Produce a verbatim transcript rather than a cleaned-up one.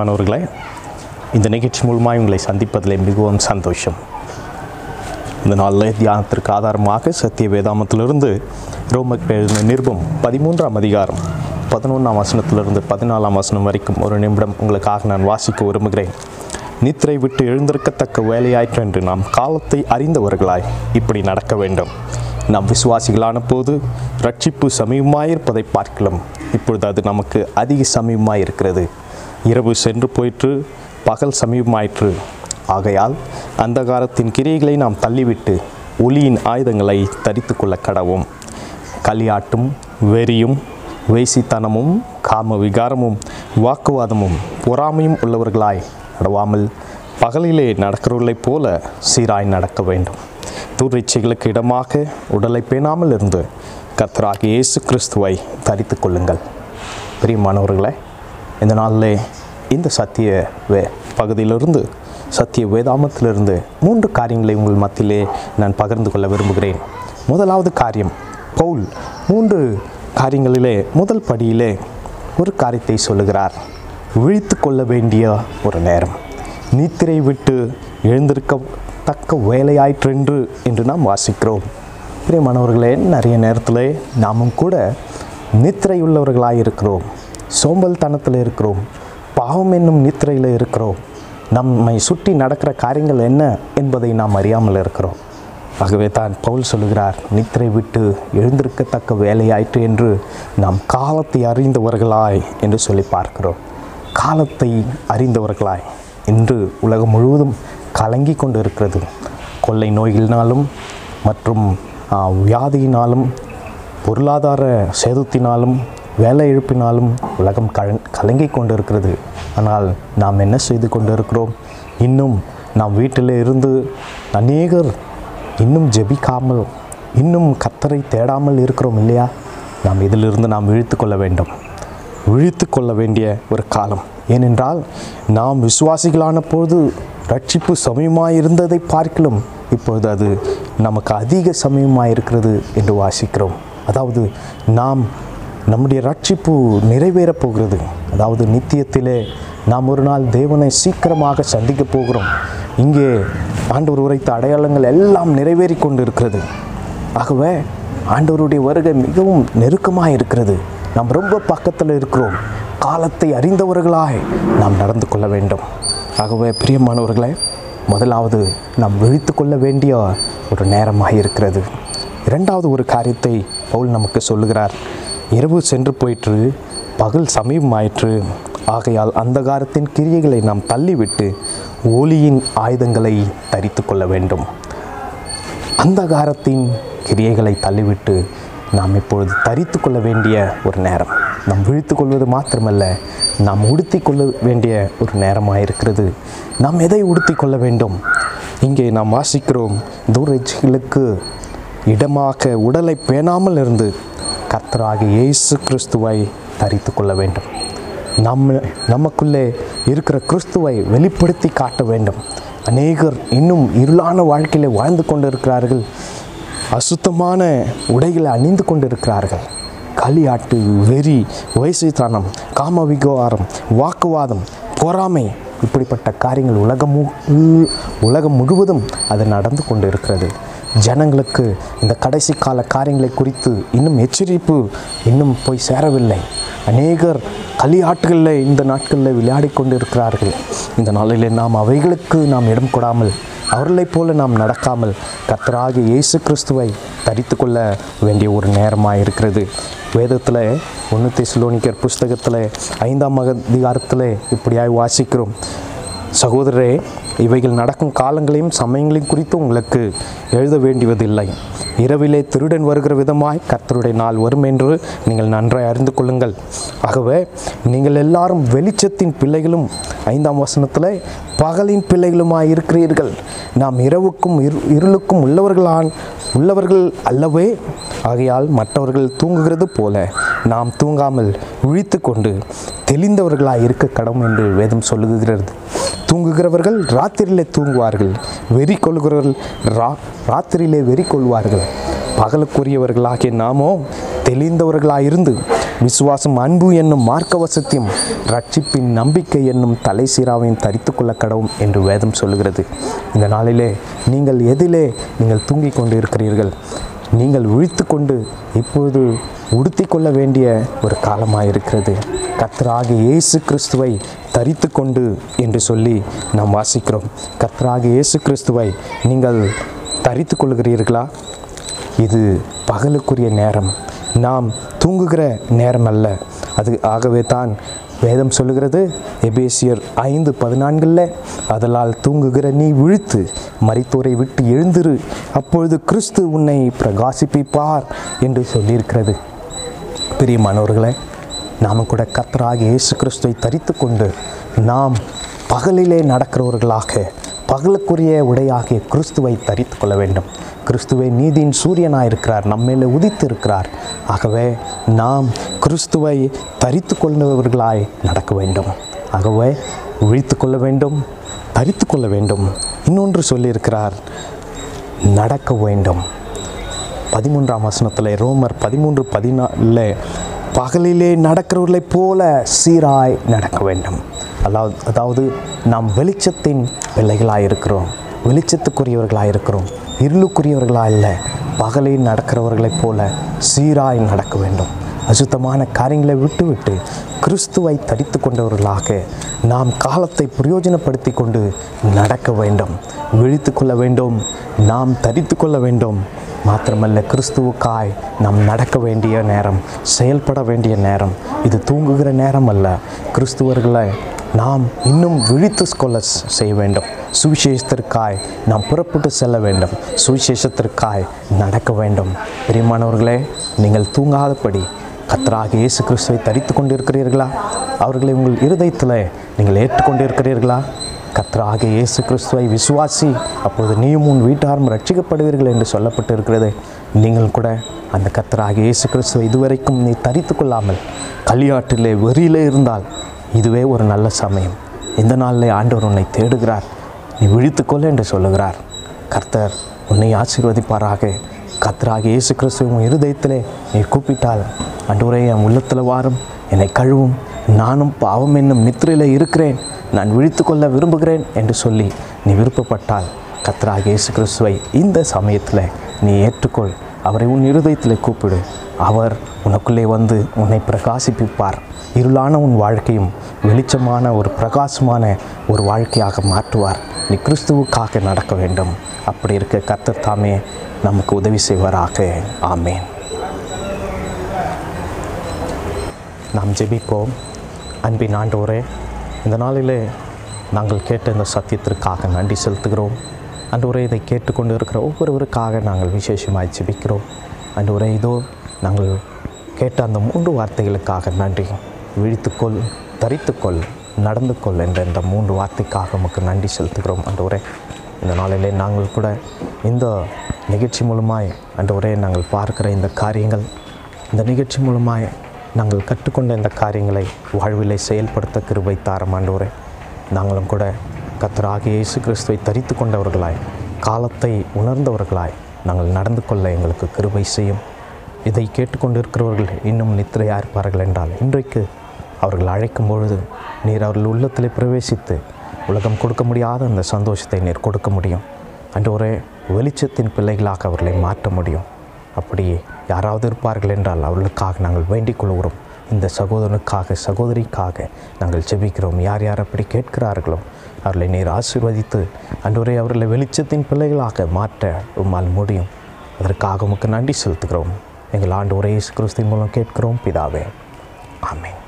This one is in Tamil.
பிரியமானவர்களே, இந்த நிகழ்ச்சி மூலமாக உங்களை சந்திப்பதில் மிகவும் சந்தோஷம். இந்த நாளில் தியானத்திற்கு ஆதாரமாக சத்திய வேதாமத்திலிருந்து ரோமருக்கு எழுதின நிருபம் பதிமூன்றாம் அதிகாரம் பதினொன்றாம் வசனத்திலிருந்து பதினாலாம் வசனம் வரைக்கும் ஒரு நிமிடம் உங்களுக்காக நான் வாசிக்க விரும்புகிறேன். நித்திரை விட்டு எழுந்திருக்கத்தக்க வேலையாயிற்று என்று நாம் காலத்தை அறிந்தவர்களாய் இப்படி நடக்க வேண்டும். நாம் விசுவாசிகளான போது ரட்சிப்பு சமீபமாயிருப்பதை பார்க்கலாம். இப்பொழுது அது நமக்கு அதிக சமீபமாயிருக்கிறது. இரவு சென்று போயிற்று, பகல் சமீபமாயிற்று. ஆகையால் அந்தகாரத்தின் கிரியைகளை நாம் தள்ளிவிட்டு ஒளியின் ஆயுதங்களை தரித்து கொள்ள கடவும். களியாட்டும் வெறியும் வேசித்தனமும் காம விகாரமும் வாக்குவாதமும் பொறாமையும் உள்ளவர்களாய் நடவாமல் பகலிலே நடக்கிறவர்களைப் போல சீராய் நடக்க வேண்டும். துர்ச்சைகளுக்கு இடமாக உடலை பேணாமல் இருந்து கர்த்தராகிய இயேசு கிறிஸ்துவை தரித்து கொள்ளுங்கள். பிரியமானவர்களே, இந்த நாளிலே இந்த சத்திய வே பகுதியிலிருந்து சத்திய வேதாமத்திலிருந்து மூன்று காரியங்களை உங்கள் மத்தியிலே நான் பகிர்ந்து கொள்ள விரும்புகிறேன். முதலாவது காரியம், பவுல் மூன்று காரியங்களிலே முதல் படியிலே ஒரு காரியத்தை சொல்லுகிறார். விழித்து கொள்ள வேண்டிய ஒரு நேரம், நித்திரை விட்டு எழுந்திருக்க தக்க வேலையாயிற்றென்று என்று நாம் வாசிக்கிறோம். பிரியமானவர்களே, நிறைய நேரத்தில் நாமும் கூட நித்திரையுள்ளவர்களாக இருக்கிறோம், சோம்பல் தனத்தில் இருக்கிறோம், பாவம் என்னும் நித்திரையில் இருக்கிறோம். நம்மை சுற்றி நடக்கிற காரியங்கள் என்ன என்பதை நாம் அறியாமல் இருக்கிறோம். ஆகவே தான் பவுல் சொல்லுகிறார், நித்திரை விட்டு எழுந்திருக்கத்தக்க வேலையாயிற்று என்று நாம் காலத்தை அறிந்தவர்களாய் என்று சொல்லி பார்க்கிறோம். காலத்தை அறிந்தவர்களாய் இன்று உலகம் முழுவதும் கலங்கி கொண்டு இருக்கிறது. கொள்ளை நோய்களினாலும் மற்றும் வியாதியினாலும் பொருளாதார சேதத்தினாலும் வேலை இழப்பினாலும் உலகம் கல கலங்கி கொண்டு இருக்கிறது. ஆனால் நாம் என்ன செய்து கொண்டு இருக்கிறோம்? இன்னும் நாம் வீட்டில் இருந்து அநேகர் இன்னும் ஜெபிக்காமல், இன்னும் கர்த்தரை தேடாமல் இருக்கிறோம் இல்லையா? நாம் இதிலிருந்து நாம் விழித்து கொள்ள வேண்டும், விழித்து கொள்ள வேண்டிய ஒரு காலம். ஏனென்றால் நாம் விசுவாசிகளான போது ரட்சிப்பு சமயமாயிருந்ததை பார்க்கலாம். இப்பொழுது அது நமக்கு அதிக சமயமாயிருக்கிறது என்று வாசிக்கிறோம். அதாவது நாம் நம்முடைய ரட்சிப்பு நிறைவேறப் போகிறது. அதாவது நித்தியத்திலே நாம் ஒரு நாள் தேவனை சீக்கிரமாக சந்திக்க போகிறோம். இங்கே ஆண்டவர் உரைத்த அடையாளங்கள் எல்லாம் நிறைவேறி கொண்டு இருக்கிறது. ஆகவே ஆண்டவருடைய வருகை மிகவும் நெருக்கமாக இருக்கிறது. நாம் ரொம்ப பக்கத்தில் இருக்கிறோம். காலத்தை அறிந்தவர்களாய் நாம் நடந்து கொள்ள வேண்டும். ஆகவே பிரியமானவர்களே, முதலாவது நாம் விழித்து கொள்ள வேண்டிய ஒரு நேரமாக இருக்கிறது. இரண்டாவது ஒரு காரியத்தை பவுல் நமக்கு சொல்லுகிறார். இரவு சென்று போயிற்று, பகல் சமீபமாயிற்று. ஆகையால் அந்தகாரத்தின் கிரியைகளை நாம் தள்ளிவிட்டு ஒளியின் ஆயுதங்களை தரித்து கொள்ள வேண்டும். அந்தகாரத்தின் கிரியைகளை தள்ளிவிட்டு நாம் இப்பொழுது தரித்து கொள்ள வேண்டிய ஒரு நேரம். நாம் விழித்து கொள்வது மாத்திரமல்ல, நாம் உடுத்தி கொள்ள வேண்டிய ஒரு நேரமாக இருக்கிறது. நாம் எதை உடுத்தி கொள்ள வேண்டும்? இங்கே நாம் வாசிக்கிறோம், துர்ச்சைகளுக்கு இடமாக உடலை பேணாமல் இருந்து கர்த்தராகிய இயேசு கிறிஸ்துவை தரித்து கொள்ள வேண்டும். நம்ம நமக்குள்ளே இருக்கிற கிறிஸ்துவை வெளிப்படுத்தி காட்ட வேண்டும். அநேகர் இன்னும் இருளான வாழ்க்கையில் வாழ்ந்து கொண்டு இருக்கிறார்கள். அசுத்தமான உடைகளை அணிந்து கொண்டு இருக்கிறார்கள். களியாட்டு, வெறி, வயசுத்தனம், காம விகாரம், வாக்குவாதம், பொறாமை, இப்படிப்பட்ட காரியங்கள் உலகம் உலகம் முழுவதும் அது நடந்து கொண்டு இருக்கிறது. ஜனங்களுக்கு இந்த கடைசி கால காரியங்களை குறித்து இன்னும் எச்சரிப்பு இன்னும் போய் சேரவில்லை. அநேகர் களியாட்டுகளில் இந்த நாட்களில் விளையாடி கொண்டு இருக்கிறார்கள். இந்த நாளிலே நாம் அவைகளுக்கு நாம் இடம் கொடாமல், அவர்களைப் போல நாம் நடக்காமல் கர்த்தராகிய இயேசு கிறிஸ்துவை தரித்து கொள்ள வேண்டிய ஒரு நேரமாக இருக்கிறது. வேதத்தில் ஒன்று தெசலோனிக்கர் புஸ்தகத்தில் ஐந்தாம் அதிகாரத்தில் இப்படியாய் வாசிக்கிறோம். சகோதரரே, இவைகள் நடக்கும் காலங்களையும் சமயங்களையும் குறித்து உங்களுக்கு எழுத வேண்டியதில்லை. இரவிலே திருடன் வருகிற விதமாய் கர்த்தருடைய நாள் வரும் என்று நீங்கள் நன்றாய் அறிந்து கொள்ளுங்கள். ஆகவே நீங்கள் எல்லாரும் வெளிச்சத்தின் பிள்ளைகளும், ஐந்தாம் வசனத்தில் பகலின் பிள்ளைகளுமாய் இருக்கிறீர்கள். நாம் இரவுக்கும் இரு இருளுக்கும் உள்ளவர்களான் உள்ளவர்கள் அல்லவே. ஆகையால் மற்றவர்கள் தூங்குகிறது போல நாம் தூங்காமல் விழித்து கொண்டு தெளிந்தவர்களாய் இருக்க கடவும் என்று வேதம் சொல்லுகிறது. தூங்குகிறவர்கள் ராத்திரியிலே தூங்குவார்கள், வெறி கொள்கிறவர்கள் ரா ராத்திரியிலே வெறி கொள்வார்கள். பகலுக்குரியவர்களாகிய நாமோ தெளிந்தவர்களாயிருந்து விசுவாசம், அன்பு என்னும் மார்க்கவசத்தையும் ரட்சிப்பின் நம்பிக்கை என்னும் தலை சீராவையும் தரித்து கொள்ள கடவும் என்று வேதம் சொல்லுகிறது. இந்த நாளிலே நீங்கள் எதிலே நீங்கள் தூங்கிக் கொண்டு இருக்கிறீர்கள்? நீங்கள் விழித்து கொண்டு இப்போது உடுத்தி கொள்ள வேண்டிய ஒரு காலமாக இருக்கிறது. கர்த்தராகிய இயேசு கிறிஸ்துவை தரித்து கொண்டு என்று சொல்லி நாம் வாசிக்கிறோம். கர்த்தராகிய இயேசு கிறிஸ்துவை நீங்கள் தரித்து கொள்கிறீர்களா? இது பகலுக்குரிய நேரம், நாம் தூங்குகிற நேரம் அல்ல. அது ஆகவே தான் வேதம் சொல்லுகிறது எபேசியர் ஐந்து பதினான்கில், அதனால் தூங்குகிற நீ விழித்து மரித்தோரை விட்டு எழுந்திரு, அப்பொழுது கிறிஸ்து உன்னை பிரகாசிப்பிப்பார் என்று சொல்லியிருக்கிறது. பிரியமானவர்களே, நாம் கூட கர்த்தராகிய இயேசு கிறிஸ்துவை தரித்து கொண்டு நாம் பகலிலே நடக்கிறவர்களாக பகலுக்குரிய உடையாகிய கிறிஸ்துவை தரித்து கொள்ள வேண்டும். கிறிஸ்துவை நீதியின் சூரியனாக இருக்கிறார், நம்மேலே உதித்து இருக்கிறார். ஆகவே நாம் கிறிஸ்துவை தரித்து கொண்டவர்களாய் நடக்க வேண்டும். ஆகவே விழித்து கொள்ள வேண்டும், தரித்து கொள்ள வேண்டும். இன்னொன்று சொல்லியிருக்கிறார், நடக்க வேண்டும். பதிமூன்றாம் வசனத்தில், ரோமர் பதிமூன்று பதினாலில், பகலிலே நடக்கிறவர்களைப் போல சீராய் நடக்க வேண்டும். அதாவது அதாவது நாம் வெளிச்சத்தின் பிள்ளைகளாக இருக்கிறோம், வெளிச்சத்துக்குரியவர்களாக இருக்கிறோம், இருளுக்குரியவர்களாக இல்லை. பகலில் நடக்கிறவர்களைப் போல சீராய் நடக்க வேண்டும். அசுத்தமான காரியங்களை விட்டு விட்டு கிறிஸ்துவை தரித்து கொண்டவர்களாக நாம் காலத்தை பிரயோஜனப்படுத்தி கொண்டு நடக்க வேண்டும், விழித்து கொள்ள வேண்டும், நாம் தரித்து கொள்ள வேண்டும். மாத்திரமல்ல, கிறிஸ்துவுக்காய் நாம் நடக்க வேண்டிய நேரம், செயல்பட வேண்டிய நேரம். இது தூங்குகிற நேரம் அல்ல. கிறிஸ்துவர்களை நாம் இன்னும் விழித்து கொள்ள செய்ய வேண்டும். சுவிசேஷத்திற்காய் நாம் புறப்பட்டு செல்ல வேண்டும், சுவிசேஷத்திற்காய் நடக்க வேண்டும். பிரியமானவர்களே, நீங்கள் தூங்காதபடி கர்த்தராகிய இயேசு கிறிஸ்துவை தரித்து கொண்டிருக்கிறீர்களா? அவர்களை உங்கள் இருதயத்தில் நீங்கள் ஏற்றுக்கொண்டிருக்கிறீர்களா? கர்த்தராகிய இயேசு கிறிஸ்துவை விசுவாசி, அப்போது நீயும் உன் வீட்டாரும் ரட்சிக்கப்படுவீர்கள் என்று சொல்லப்பட்டு இருக்கிறது. நீங்கள் கூட அந்த கர்த்தராகிய இயேசு கிறிஸ்துவை இதுவரைக்கும் நீ தரித்து கொள்ளாமல் களியாட்டிலே வெறியிலே இருந்தால் இதுவே ஒரு நல்ல சமயம். இந்த நாளில் ஆண்டவர் உன்னை தேடுகிறார், நீ விழித்துக்கொள்ள என்று சொல்லுகிறார். கர்த்தர் உன்னை ஆசீர்வதிப்பாராக. கர்த்தராகிய இயேசு கிறிஸ்துவை உன் இருதயத்திலே நீ கூப்பிட்டால், ஆண்டவரே என் உள்ளத்தில் வாரும், என்னை கழுவும், நானும் பாவம் என்னும் நித்திரையில் இருக்கிறேன், நான் விழித்து கொள்ள விரும்புகிறேன் என்று சொல்லி நீ விருப்பப்பட்டால், கர்த்தராகிய இயேசு கிறிஸ்துவை இந்த சமயத்தில் நீ ஏற்றுக்கொள். அவரை உன் இருதயத்தில் கூப்பிடு. அவர் உனக்குள்ளே வந்து உன்னை பிரகாசிப்பிப்பார். இருளான உன் வாழ்க்கையும் வெளிச்சமான ஒரு பிரகாசமான ஒரு வாழ்க்கையாக மாற்றுவார். நீ கிறிஸ்துவுக்காக நடக்க வேண்டும். அப்படி இருக்க கர்த்தர் தாமே நமக்கு உதவி செய்வாராக. ஆமேன். நாம் ஜெபிப்போம். அன்பின் ஆண்டவரே, இந்த நாளிலே நாங்கள் கேட்ட இந்த சத்தியத்திற்காக நன்றி செலுத்துகிறோம். ஆண்டவரே, இதை கேட்டுக்கொண்டு இருக்கிற ஒவ்வொருவருக்காக நாங்கள் விசேஷமாய் ஜெபிக்கிறோம். ஆண்டவரே, இதோ நாங்கள் கேட்ட அந்த மூன்று வார்த்தைகளுக்காக நன்றி. விழித்துக்கொள், தரித்துக்கொள், நடந்து கொள் என்ற இந்த மூன்று வார்த்தைக்காக நமக்கு நன்றி செலுத்துகிறோம். ஆண்டவரே, இந்த நாளிலே நாங்கள் கூட இந்த நிகழ்ச்சி மூலமாய் ஆண்டவரே நாங்கள் பார்க்கிற இந்த காரியங்கள், இந்த நிகழ்ச்சி மூலமாய் நாங்கள் கற்றுக்கொண்ட இந்த காரியங்களை வாழ்விலை செயல்படுத்த கிருபை தாரும். ஆண்டவரே, நாங்களும் கூட கர்த்தராகிய இயேசு கிறிஸ்துவை தரித்து கொண்டவர்களாய், காலத்தை உணர்ந்தவர்களாய் நாங்கள் நடந்து கொள்ள எங்களுக்கு கிருபை செய்யும். இதை கேட்டுக்கொண்டிருக்கிறவர்கள் இன்னும் நித்திரையாக இருப்பார்கள் என்றால், இன்றைக்கு அவர்கள் அழைக்கும் பொழுது நீர் அவர்கள் உள்ளத்திலே பிரவேசித்து உலகம் கொடுக்க முடியாத அந்த சந்தோஷத்தை நீர் கொடுக்க முடியும். ஆண்டவரே, வெளிச்சத்தின் பிள்ளைகளாக அவர்களை மாற்ற முடியும். அப்படி யாராவது இருப்பார்கள் என்றால் அவர்களுக்காக நாங்கள் வேண்டிக் கொள்கிறோம். இந்த சகோதரனுக்காக, சகோதரிக்காக நாங்கள் ஜெபிக்கிறோம். யார் யார் அப்படி கேட்கிறார்களோ அவர்களை நீர் ஆசீர்வதித்து ஆண்டவரே அவர்களை வெளிச்சத்தின் பிள்ளைகளாக மாற்ற உம்மால் முடியும். அதற்காக உமக்கு நன்றி செலுத்துகிறோம். எங்கள் ஆண்டவரே இயேசு கிறிஸ்துவின் மூலம் கேட்கிறோம் பிதாவே. ஆமென்.